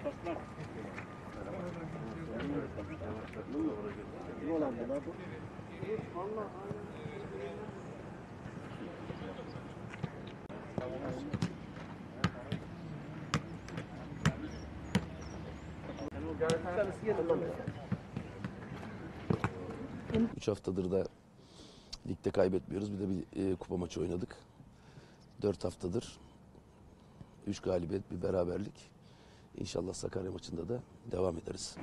Üç haftadır da ligde kaybetmiyoruz. Bir de bir kupa maçı oynadık. 4 haftadır 3 galibiyet, bir beraberlik. İnşallah Sakarya maçında da devam ederiz.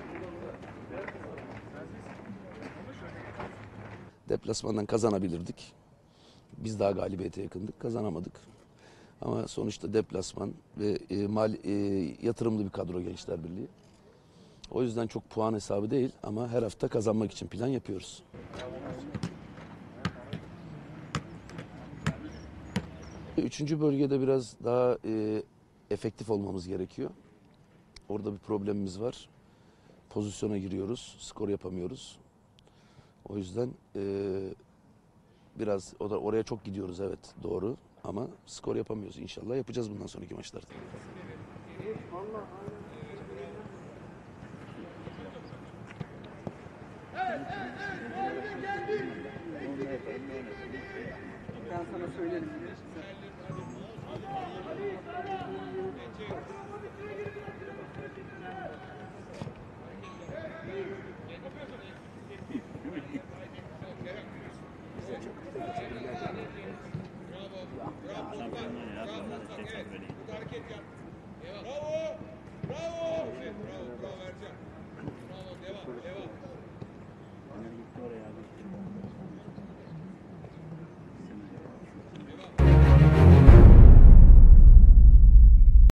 Deplasmandan kazanabilirdik. Biz daha galibiyete yakındık, kazanamadık. Ama sonuçta deplasman ve yatırımlı bir kadro Gençler Birliği. O yüzden çok puan hesabı değil ama her hafta kazanmak için plan yapıyoruz. Üçüncü bölgede biraz daha efektif olmamız gerekiyor. Orada bir problemimiz var. Pozisyona giriyoruz, skor yapamıyoruz. O yüzden biraz oraya çok gidiyoruz, evet, doğru, ama skor yapamıyoruz. İnşallah yapacağız bundan sonraki maçlarda. Ben sana söylerim. Bravo! Bravo! Bravo Ercan. Bravo, devam.